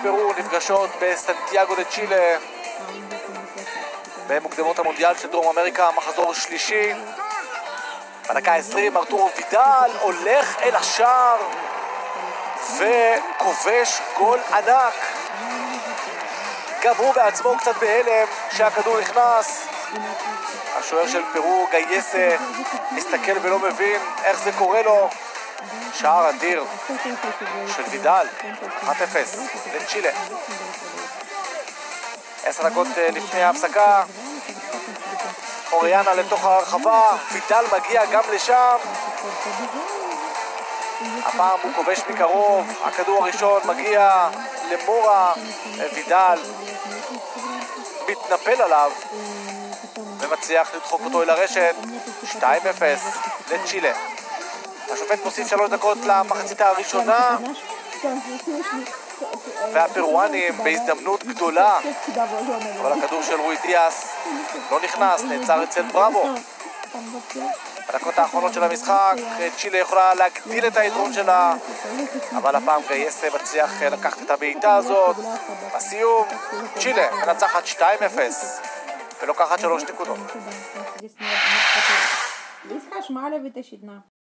ופרו נפגשות בסנטיאגו דה צ'ילה במוקדמות המונדיאל של דרום אמריקה, מחזור שלישי. בדקה 20 ארתורו וידל הולך אל השער וכובש גול ענק. גם הוא בעצמו קצת בהלם שהכדור נכנס. השוער של פרו גייסה מסתכל ולא מבין איך זה קורה לו. שער אדיר של וידל, 1-0 לצ'ילה. 10 דקות לפני ההפסקה, אוריאנה לתוך הרחבה, וידל מגיע גם לשם. הפעם הוא כובש מקרוב, הכדור הראשון מגיע למורה, וידל מתנפל עליו ומצליח לדחוק אותו אל הרשת. 2-0 לצ'ילה. השופט מוסיף 3 דקות למחצית הראשונה, והפרואנים בהזדמנות גדולה, אבל הכדור של רוי דיאס לא נכנס, נעצר אצל בראבו. בדקות האחרונות של המשחק צ'ילה יכולה להגדיל את היתרון שלה, אבל הפעם גייסה מצליח לקחת את הבעיטה הזאת. בסיום צ'ילה מנצחת 2-0 ולוקחת 3 נקודות.